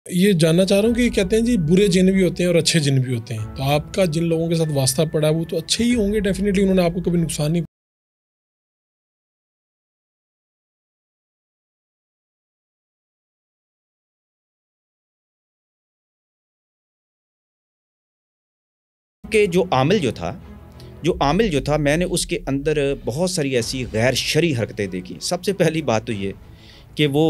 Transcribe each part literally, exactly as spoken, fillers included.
ये जानना चाह रहा हूँ कि कहते हैं जी बुरे जिन भी होते हैं और अच्छे जिन भी होते हैं, तो आपका जिन लोगों के साथ वास्ता पड़ा वो तो अच्छे ही होंगे डेफिनेटली, उन्होंने आपको कभी नुकसान नहीं। कि जो आमिल जो था जो आमिल जो था मैंने उसके अंदर बहुत सारी ऐसी गैर शरई हरकतें देखी। सबसे पहली बात तो ये कि वो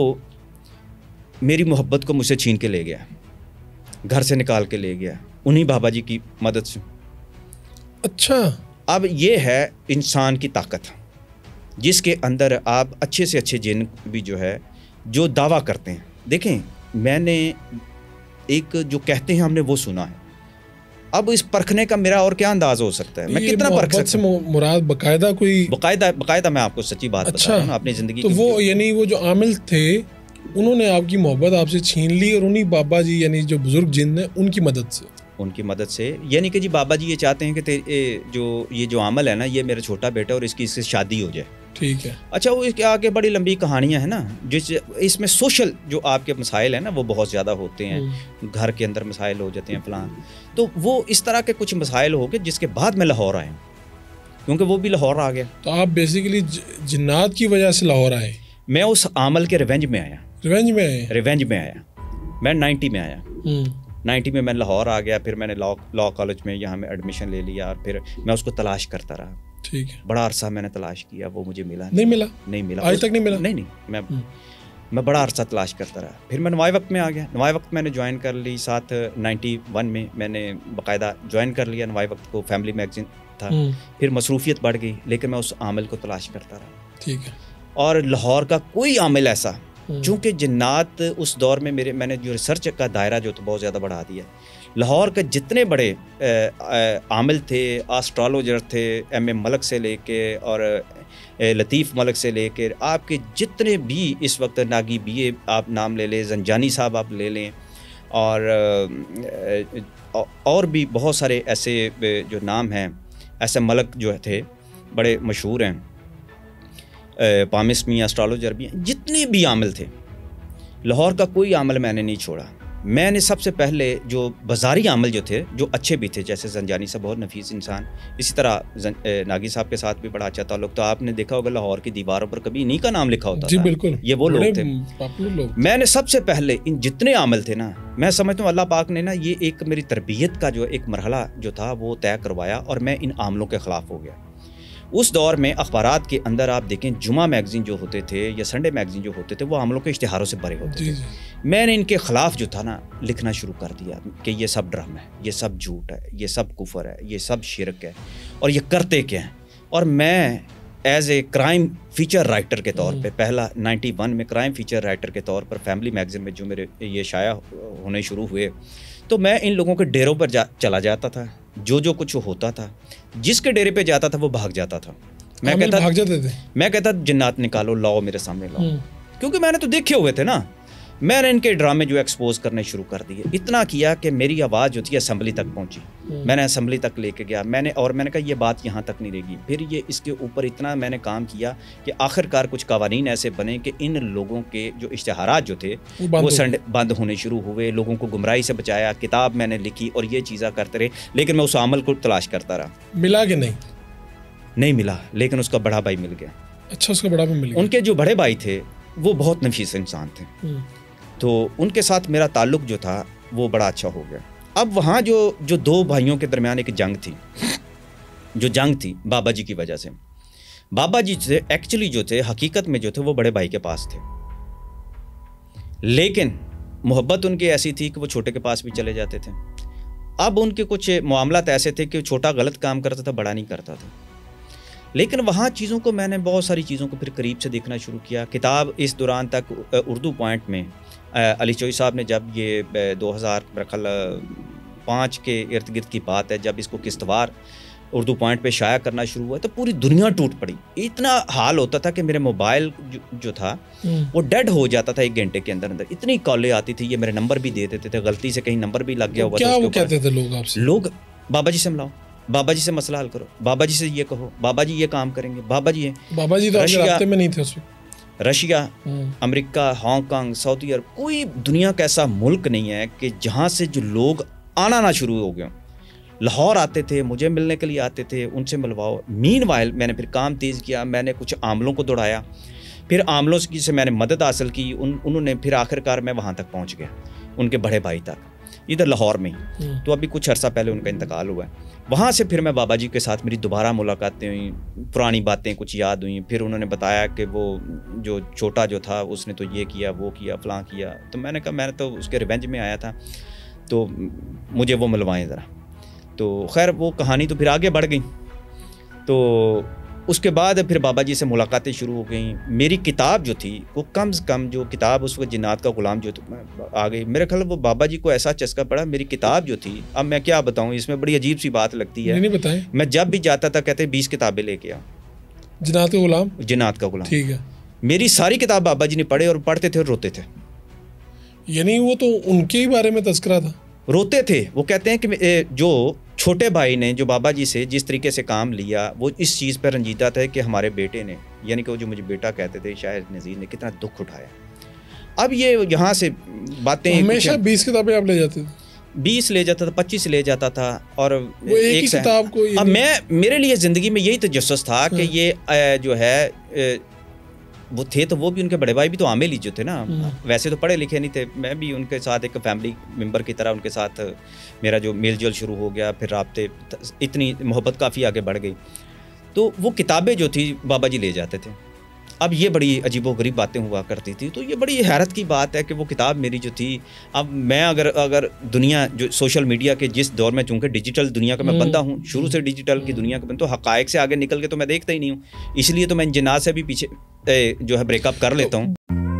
मेरी मोहब्बत को मुझसे छीन के ले गया, घर से निकाल के ले गया उन्हीं बाबा जी की मदद से। अच्छा, अब ये है इंसान की ताकत, जिसके अंदर आप अच्छे से अच्छे जिन भी जो है जो दावा करते हैं। देखें, मैंने एक जो कहते हैं हमने वो सुना है। अब इस परखने का मेरा और क्या अंदाज हो सकता है, मैं कितना परख सकता हूं? मुराद बकायदा कोई बकायदा बकायदा मैं आपको सच्ची बात अच्छा, बता रहा हूं अपनी जिंदगी तो की। वो यानी वो जो आमिल थे उन्होंने आपकी मोहब्बत आपसे छीन ली और उन्हीं बाबा जी यानी जो बुजुर्ग जिन है उनकी मदद से उनकी मदद से यानी कि जी बाबा जी ये चाहते हैं कि जो ये जो अमल है ना, ये मेरा छोटा बेटा और इसकी इससे शादी हो जाए। ठीक है। अच्छा, वो इसके आगे बड़ी लंबी कहानियां हैं ना, जिस इसमें सोशल जो आपके मसाइल हैं ना वो बहुत ज़्यादा होते हैं, घर के अंदर मसाइल हो जाते हैं फलां। तो वो इस तरह के कुछ मसाइल हो गए जिसके बाद मैं लाहौर आया, क्योंकि वो भी लाहौर आ गया। तो आप बेसिकली जिन्नात की वजह से लाहौर आए? मैं उस अमल के रिवेंज में आया। रिवेंज में आए? रिवेंज में आया मैं नाइन्टी में आया। नाइन्टी में मैं लाहौर आ गया, फिर मैंने लॉ लॉ कॉलेज में यहाँ में एडमिशन ले लिया और फिर मैं उसको तलाश करता रहा। ठीक है। बड़ा अरसा मैंने तलाश किया, वो मुझे मिला नहीं मिला नहीं मिला आज तक नहीं मिला? नहीं नहीं मैं मैं बड़ा अरसा तलाश करता रहा। फिर मैं नवाए वक्त में आ गया। नवाए वक्त मैंने ज्वाइन कर ली, साथ नाइन्टी वन में मैंने बाकायदा ज्वाइन कर लिया नवाए वक्त को, फैमिली मैगजीन था। फिर मसरूफियत बढ़ गई, लेकिन मैं उस आमिल को तलाश करता रहा। ठीक है। और लाहौर का कोई आमिल ऐसा, चूँकि जिन्नात उस दौर में मेरे मैंने जो रिसर्च का दायरा जो तो बहुत ज़्यादा बढ़ा दिया। लाहौर के जितने बड़े आमिल थे, एस्ट्रोलॉजर थे, एम ए मलक से लेके और लतीफ़ मलक से लेके आपके जितने भी इस वक्त नागी बीए आप नाम ले लें, जंजानी साहब आप ले लें, और और भी बहुत सारे ऐसे जो नाम हैं, ऐसे मलक जो थे बड़े मशहूर हैं, पामिस मियाँ एस्ट्रोलॉजर भी हैं, जितने भी आमिल थे लाहौर का कोई आमिल मैंने नहीं छोड़ा। मैंने सबसे पहले जो बाज़ारी आमिल जो थे, जो अच्छे भी थे, जैसे जंजानी साहब बहुत नफीस इंसान, इसी तरह नागी साहब के साथ भी बड़ा अच्छा ताल्लुक। तो आपने देखा होगा लाहौर की दीवारों पर कभी इन्हीं का नाम लिखा होता जी था। बिल्कुल, ये वो लोग थे, लोग। मैंने सबसे पहले इन जितने आमिल थे ना, मैं समझता हूँ अल्लाह पाक ने ना ये एक मेरी तरबियत का जो एक मरहला जो था वो तय करवाया और मैं इन आमिलों के ख़िलाफ़ हो गया। उस दौर में अखबारात के अंदर आप देखें, जुमा मैगज़ीन जो होते थे या संडे मैगज़ीन जो होते थे वो आमलों के इश्तिहारों से भरे होते थे। मैंने इनके ख़िलाफ़ जो था ना लिखना शुरू कर दिया कि ये सब ड्रामा है, ये सब झूठ है, ये सब कुफर है, ये सब शिरक है, और ये करते क्या हैं। और मैं as a crime feature writer के तौर पे पहला नाइन्टी वन में क्राइम फीचर राइटर के तौर पर फैमिली मैगज़ीन में जो मेरे ये शाया होने शुरू हुए, तो मैं इन लोगों के डेरों पर जा, चला जाता था। जो जो कुछ होता था, जिसके डेरे पे जाता था वो भाग जाता था। मैं कहता भाग जाते थे मैं कहता जिन्नात निकालो, लाओ मेरे सामने लाओ, क्योंकि मैंने तो देखे हुए थे ना। मैंने इनके ड्रामे जो एक्सपोज करने शुरू कर दिए, इतना किया कि मेरी आवाज़ जो थी असम्बली तक पहुंची। मैंने असम्बली तक लेके गया मैंने, और मैंने कहा ये बात यहाँ तक नहीं रहेगी। फिर ये इसके ऊपर इतना मैंने काम किया कि आखिरकार कुछ कवानीन ऐसे बने कि इन लोगों के जो इश्तिहारात जो थे वो संड बंद होने शुरू हुए, लोगों को गुमराही से बचाया, किताब मैंने लिखी और ये चीज़ें करते रहे। लेकिन मैं उस अमल को तलाश करता रहा। मिला कि नहीं? नहीं मिला, लेकिन उसका बड़ा भाई मिल गया। अच्छा, उसका बड़ा भाई मिल गया। उनके जो बड़े भाई थे वो बहुत नफीस इंसान थे, तो उनके साथ मेरा ताल्लुक़ जो था वो बड़ा अच्छा हो गया। अब वहाँ जो जो दो भाइयों के दरमियान एक जंग थी, जो जंग थी बाबा जी की वजह से। बाबा जी से एक्चुअली जो थे हकीकत में जो थे वो बड़े भाई के पास थे, लेकिन मोहब्बत उनकी ऐसी थी कि वो छोटे के पास भी चले जाते थे। अब उनके कुछ मामलात ऐसे थे कि छोटा गलत काम करता था, बड़ा नहीं करता था। लेकिन वहाँ चीज़ों को मैंने बहुत सारी चीज़ों को फिर करीब से देखना शुरू किया। किताब इस दौरान तक उर्दू पॉइंट में अली चोई साहब ने जब ये दो हज़ार रखल पाँच के इर्द गिर्द की बात है, जब इसको किस्तवार उर्दू पॉइंट पे शाया करना शुरू हुआ तो पूरी दुनिया टूट पड़ी। इतना हाल होता था कि मेरे मोबाइल जो, जो था वो डेड हो जाता था एक घंटे के अंदर अंदर। इतनी कॉलें आती थी, ये मेरे नंबर भी दे देते थे, गलती से कहीं नंबर भी लग गया होगा। क्या वो कहते थे लोग आपसे? लोग बाबा जी से मिलाओ, बाबा जी से मसला हल करो, बाबा जी से ये कहो, बाबा जी ये काम करेंगे, बाबा जी ये बाबा जी तो आपके रास्ते में नहीं थे उस वक्त। Russia, America, Hong Kong, Saudi Arab, कोई दुनिया का ऐसा मुल्क नहीं है कि जहाँ से जो लोग आना ना शुरू हो गए। लाहौर आते थे, मुझे मिलने के लिए आते थे, उनसे मिलवाओ। मीनवाइल मैंने फिर काम तेज़ किया, मैंने कुछ आमलों को दौड़ाया, फिर आमलों की से मैंने मदद हासिल की, उन उन्होंने फिर आखिरकार मैं वहाँ तक पहुँच गया, उनके बड़े भाई तक, इधर लाहौर में ही। तो अभी कुछ अर्सा पहले उनका इंतकाल हुआ है। वहाँ से फिर मैं बाबा जी के साथ मेरी दोबारा मुलाकातें हुई, पुरानी बातें कुछ याद हुई। फिर उन्होंने बताया कि वो जो छोटा जो था उसने तो ये किया, वो किया, फलां किया। तो मैंने कहा मैंने तो उसके रिवेंज में आया था, तो मुझे वो मिलवाएं ज़रा। तो खैर वो कहानी तो फिर आगे बढ़ गई। तो उसके बाद फिर बाबा जी से मुलाकातें शुरू हो गई। मेरी किताब जो थी वो कम से कम, जो किताब उस वक्त जिन्नात का गुलाम जो आ गई, मेरे ख्याल वो बाबा जी को ऐसा चस्का पड़ा। मेरी किताब जो थी, अब मैं क्या बताऊं, इसमें बड़ी अजीब सी बात लगती है। नहीं बताएं। मैं जब भी जाता था कहते बीस किताबें लेके आ, जिन्नात का गुलाम, जिन्नात का गुलाम, ठीक है। मेरी सारी किताब बाबा जी ने पढ़े और पढ़ते थे और रोते थे। यानी वो तो उनके ही बारे में तस्करा था, रोते थे। वो कहते हैं कि जो छोटे भाई ने जो बाबा जी से जिस तरीके से काम लिया, वो इस चीज़ पर रंजीदा था कि हमारे बेटे ने, यानी कि वो जो मुझे बेटा कहते थे शायद नज़ीर ने, कितना दुख उठाया। अब ये यहाँ से बातें, हमेशा बीस किताबें आप ले जाते थे? बीस ले जाता था, पच्चीस ले जाता था, और वो एक, एक ही किताब को। अब मैं, मेरे लिए ज़िंदगी में यही तजस्सुस था कि ये जो है, वो थे तो वो भी, उनके बड़े भाई भी तो आमिल ही जो थे ना, वैसे तो पढ़े लिखे नहीं थे। मैं भी उनके साथ एक फैमिली मेंबर की तरह उनके साथ मेरा जो मेल जोल शुरू हो गया, फिर राब्ते, इतनी मोहब्बत काफ़ी आगे बढ़ गई। तो वो किताबें जो थी बाबा जी ले जाते थे। अब ये बड़ी अजीबोगरीब बातें हुआ करती थी। तो ये बड़ी हैरत की बात है कि वो किताब मेरी जो थी, अब मैं अगर अगर दुनिया जो सोशल मीडिया के जिस दौर में, चूँकि डिजिटल दुनिया का मैं बंदा हूँ, शुरू से डिजिटल की दुनिया का बंदा, तो हक़ाइक़ से आगे निकल के तो मैं देखता ही नहीं हूँ। इसलिए तो मैं जिन्नात से भी पीछे जो है ब्रेकअप कर लेता हूँ।